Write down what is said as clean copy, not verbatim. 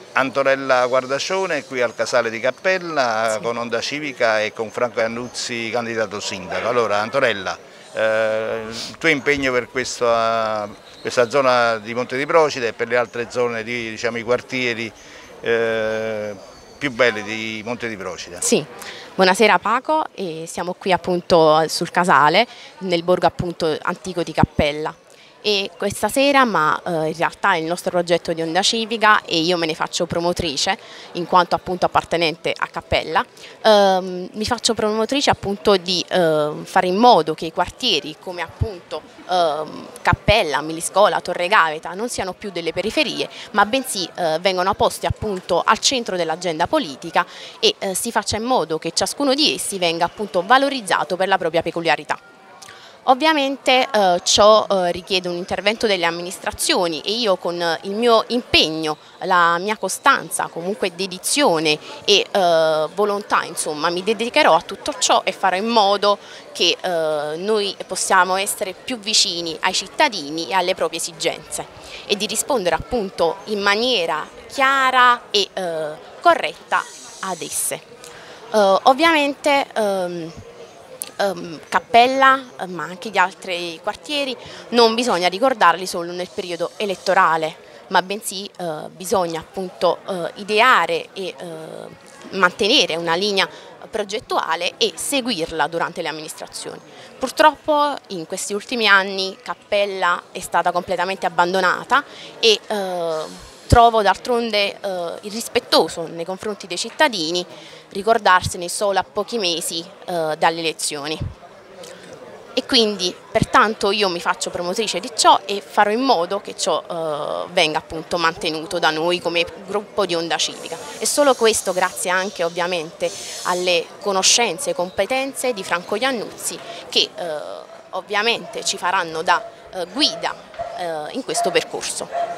Antonella Guardacione qui al Casale di Cappella, Sì. con Onda Civica e con Franco Iannuzzi candidato sindaco. Allora Antonella, il tuo impegno per questa zona di Monte di Procida e per le altre zone, diciamo, i quartieri più belli di Monte di Procida. Sì, buonasera Paco, e siamo qui appunto sul Casale, nel borgo appunto antico di Cappella. E questa sera, in realtà è il nostro progetto di Onda Civica e io me ne faccio promotrice in quanto appunto appartenente a Cappella, mi faccio promotrice appunto di fare in modo che i quartieri come appunto Cappella, Miliscola, Torre Gaveta non siano più delle periferie, ma bensì vengano posti appunto al centro dell'agenda politica e si faccia in modo che ciascuno di essi venga appunto valorizzato per la propria peculiarità. Ovviamente ciò richiede un intervento delle amministrazioni e io con il mio impegno, la mia costanza, comunque dedizione e volontà, insomma, mi dedicherò a tutto ciò e farò in modo che noi possiamo essere più vicini ai cittadini e alle proprie esigenze e di rispondere appunto in maniera chiara e corretta ad esse. Ovviamente Cappella, ma anche gli altri quartieri, non bisogna ricordarli solo nel periodo elettorale, ma bensì bisogna appunto ideare e mantenere una linea progettuale e seguirla durante le amministrazioni. Purtroppo in questi ultimi anni Cappella è stata completamente abbandonata e trovo d'altronde irrispettoso nei confronti dei cittadini ricordarsene solo a pochi mesi dalle elezioni. E quindi pertanto io mi faccio promotrice di ciò e farò in modo che ciò venga appunto mantenuto da noi come gruppo di Onda Civica. E solo questo grazie anche ovviamente alle conoscenze e competenze di Franco Iannuzzi che ovviamente ci faranno da guida in questo percorso.